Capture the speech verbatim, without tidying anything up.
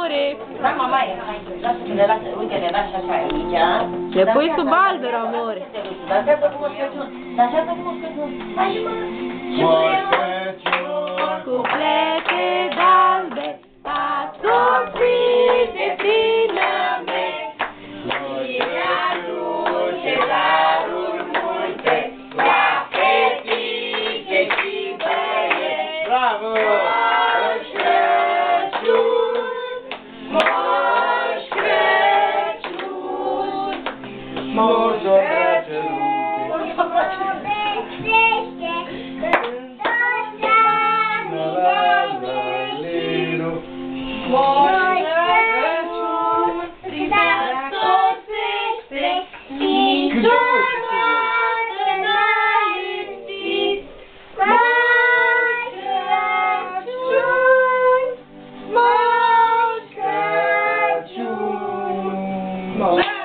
amore. Da, mamma, lascia che le lascia, lui che le lascia aici, Le pui sub albero, amore. Lasciate cu moschăciun, lasciate cu moschăciun. Hai, mă. Moschăciun cu plete d'albe, ascuțite prin ambe. Și aduce daruri multe, la fetițe și băieți. Bravo! Moș Crăciun, Moș Crăciun, Moș Crăciun. Moș Crăciun, striga tot peste, niciodată n-ai lipsit. Moș Crăciun, Moș Crăciun.